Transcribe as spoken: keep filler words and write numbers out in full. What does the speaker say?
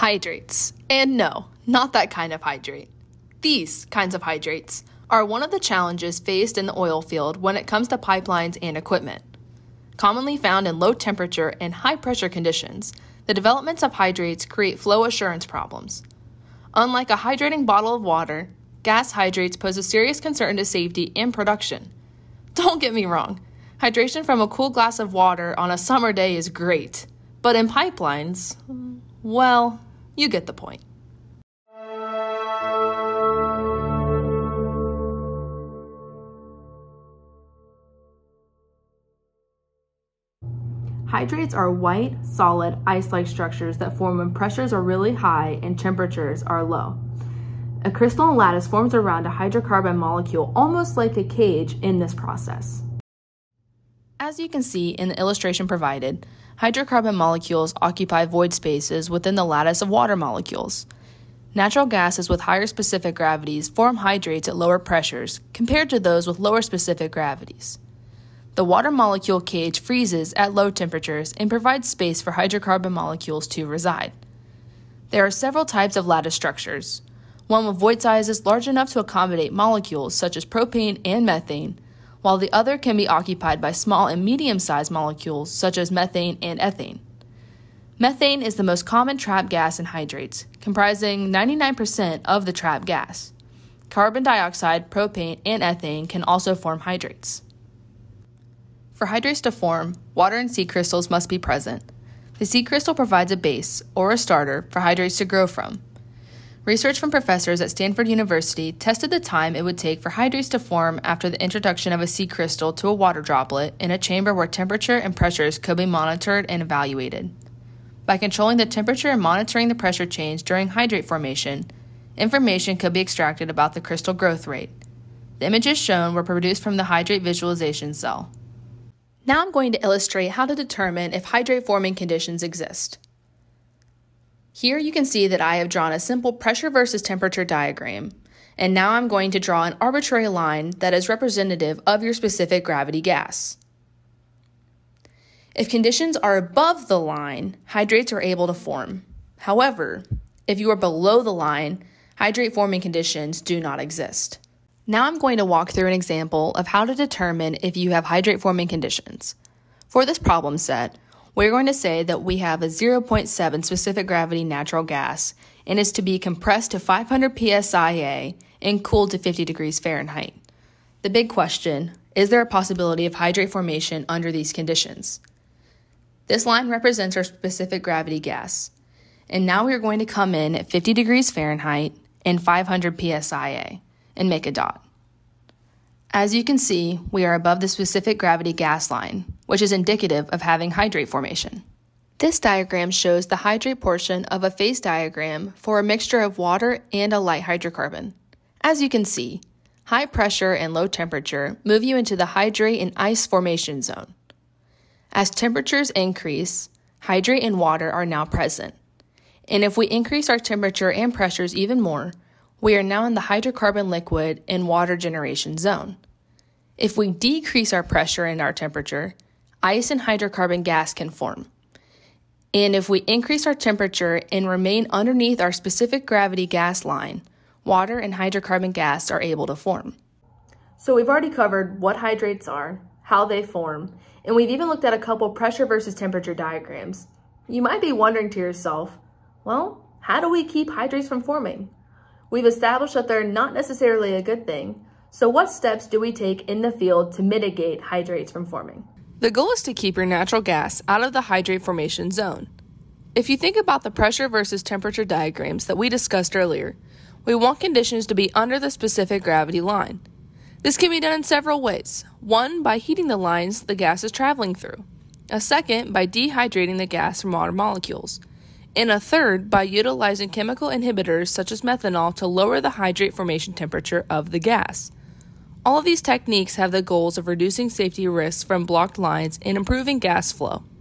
Hydrates. And no, not that kind of hydrate. These kinds of hydrates are one of the challenges faced in the oil field when it comes to pipelines and equipment. Commonly found in low temperature and high pressure conditions, the developments of hydrates create flow assurance problems. Unlike a hydrating bottle of water, gas hydrates pose a serious concern to safety and production. Don't get me wrong, hydration from a cool glass of water on a summer day is great, but in pipelines, well, you get the point. Hydrates are white, solid, ice-like structures that form when pressures are really high and temperatures are low. A crystalline lattice forms around a hydrocarbon molecule almost like a cage in this process. As you can see in the illustration provided, hydrocarbon molecules occupy void spaces within the lattice of water molecules. Natural gases with higher specific gravities form hydrates at lower pressures compared to those with lower specific gravities. The water molecule cage freezes at low temperatures and provides space for hydrocarbon molecules to reside. There are several types of lattice structures, one with void sizes large enough to accommodate molecules such as propane and methane, while the other can be occupied by small and medium-sized molecules such as methane and ethane. Methane is the most common trapped gas in hydrates, comprising ninety-nine percent of the trapped gas. Carbon dioxide, propane, and ethane can also form hydrates. For hydrates to form, water and sea crystals must be present. The sea crystal provides a base, or a starter, for hydrates to grow from. Research from professors at Stanford University tested the time it would take for hydrates to form after the introduction of a sea crystal to a water droplet in a chamber where temperature and pressures could be monitored and evaluated. By controlling the temperature and monitoring the pressure change during hydrate formation, information could be extracted about the crystal growth rate. The images shown were produced from the hydrate visualization cell. Now I'm going to illustrate how to determine if hydrate forming conditions exist. Here you can see that I have drawn a simple pressure versus temperature diagram, and now I'm going to draw an arbitrary line that is representative of your specific gravity gas. If conditions are above the line, hydrates are able to form. However, if you are below the line, hydrate forming conditions do not exist. Now I'm going to walk through an example of how to determine if you have hydrate forming conditions. For this problem set, we're going to say that we have a zero point seven specific gravity natural gas and is to be compressed to five hundred P S I A and cooled to fifty degrees Fahrenheit. The big question, is there a possibility of hydrate formation under these conditions? This line represents our specific gravity gas. And now we're going to come in at fifty degrees Fahrenheit and five hundred P S I A and make a dot. As you can see, we are above the specific gravity gas line, which is indicative of having hydrate formation. This diagram shows the hydrate portion of a phase diagram for a mixture of water and a light hydrocarbon. As you can see, high pressure and low temperature move you into the hydrate and ice formation zone. As temperatures increase, hydrate and water are now present. And if we increase our temperature and pressures even more, we are now in the hydrocarbon liquid and water generation zone. If we decrease our pressure and our temperature, ice and hydrocarbon gas can form. And if we increase our temperature and remain underneath our specific gravity gas line, water and hydrocarbon gas are able to form. So we've already covered what hydrates are, how they form, and we've even looked at a couple pressure versus temperature diagrams. You might be wondering to yourself, well, how do we keep hydrates from forming? We've established that they're not necessarily a good thing, so what steps do we take in the field to mitigate hydrates from forming? The goal is to keep your natural gas out of the hydrate formation zone. If you think about the pressure versus temperature diagrams that we discussed earlier, we want conditions to be under the specific gravity line. This can be done in several ways. One, by heating the lines the gas is traveling through. A second, by dehydrating the gas from water molecules. And a third, by utilizing chemical inhibitors such as methanol to lower the hydrate formation temperature of the gas. All of these techniques have the goals of reducing safety risks from blocked lines and improving gas flow.